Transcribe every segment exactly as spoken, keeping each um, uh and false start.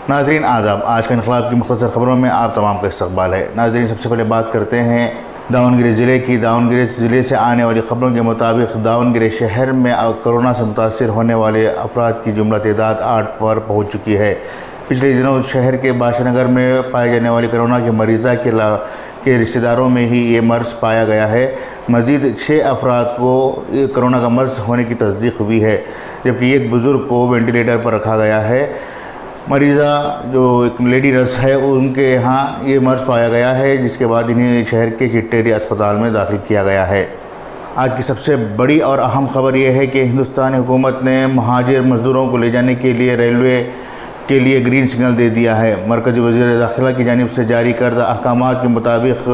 ناظرین آداب، آج کا انقلاب کی مختصر خبروں میں آپ تمام کا استقبال ہے۔ ناظرین سب سے پہلے بات کرتے ہیں داونگیرے ضلع کی۔ داونگیرے ضلع سے آنے والی خبروں کے مطابق داونگیرے شہر میں کرونا سے متاثر ہونے والے افراد کی جملہ تعداد آٹھ پر پہنچ چکی ہے۔ پچھلے دنوں شہر کے بادشاہ نگر میں پائے جانے والی کرونا کے مریضہ کے کے رشتہ داروں میں ہی یہ مرض پایا گیا ہے۔ مزید چھ افراد کو کرونا کا مرض ہونے کی تصدیق ہوئی ہے، جبکہ ایک بزرگ کو وینٹیلیٹر پر رکھا گیا ہے۔ مریضہ جو ایک لیڈی نرس ہے، ان کے یہاں یہ مرض پایا گیا ہے، جس کے بعد انہیں شہر کے چٹیری اسپتال میں داخل کیا گیا ہے۔ آج کی سب سے بڑی اور اہم خبر یہ ہے کہ ہندوستانی حکومت نے مہاجر مزدوروں کو لے جانے کے لیے ریلوے کے لیے گرین سگنل دے دیا ہے۔ مرکزی وزیر داخلہ کی جانب سے جاری کردہ احکامات کے مطابق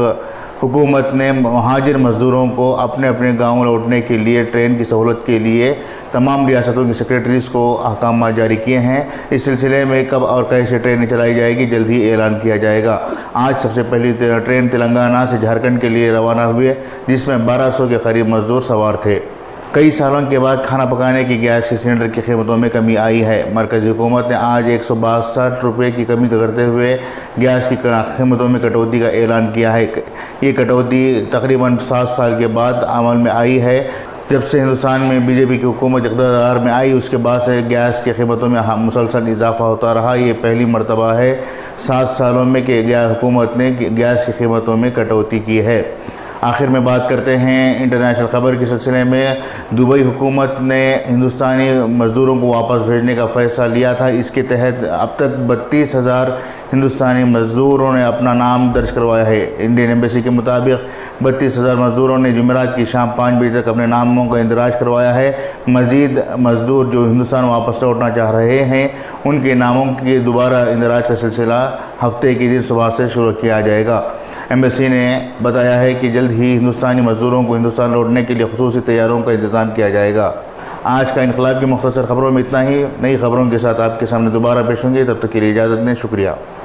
حکومت نے مہاجر مزدوروں کو اپنے اپنے گاؤں لوٹنے کے لیے ٹرین کی سہولت کے لیے تمام ریاستوں کی سیکریٹریز کو احکامات جاری کیے ہیں۔ اس سلسلے میں کب اور کیسے ٹرینیں چلائی جائے گی، جلد ہی اعلان کیا جائے گا۔ آج سب سے پہلی ٹرین تلنگانہ سے جھارکھنڈ کے لیے روانہ ہوئی، جس میں بارہ سو کے قریب مزدور سوار تھے۔ کئی سالوں کے بعد کھانا پکانے کی گیس کے سلنڈر کی قیمتوں میں کمی آئی ہے۔ مرکزی حکومت نے آج ایک سو باسٹھ روپے کی کمی کرتے ہوئے گیس کی قیمتوں میں کٹوتی کا اعلان کیا ہے۔ یہ کٹوتی تقریباً سات سال کے بعد عمل میں آئی ہے۔ جب سے ہندوستان میں بی جے پی کی حکومت اقتدار میں آئی، اس کے بعد سے گیس کی قیمتوں میں مسلسل اضافہ ہوتا رہا۔ یہ پہلی مرتبہ ہے سات سالوں میں کہ حکومت نے گیس کی قیمتوں میں کٹوتی کی ہے۔ آخر میں بات کرتے ہیں انٹرنیشنل خبر کے سلسلے میں۔ دبئی حکومت نے ہندوستانی مزدوروں کو واپس بھیجنے کا فیصلہ لیا تھا۔ اس کے تحت اب تک بتیس ہزار ہندوستانی مزدوروں نے اپنا نام درج کروایا ہے۔ انڈین ایمبیسی کے مطابق بتیس ہزار مزدوروں نے جمعرات کی شام پانچ بجے تک اپنے ناموں کا اندراج کروایا ہے۔ مزید مزدور جو ہندوستان واپس لوٹنا چاہ رہے ہیں، ان کے ناموں کے دوبارہ اندراج کا سلسلہ ہفتے کے دن صبح سے شروع کیا جائے گا۔ ایمبیسی نے بتایا ہے کہ جلد ہی ہندوستانی مزدوروں کو ہندوستان لوٹنے کے لیے خصوصی طیاروں کا انتظام کیا جائے گا۔ آج کا انقلاب کی مختصر خبروں میں اتنا ہی۔ نئی خبروں کے ساتھ آپ کے سامنے دوبارہ پیش ہوں گے، تب تک کے لیے اجازت دیں۔ شکریہ۔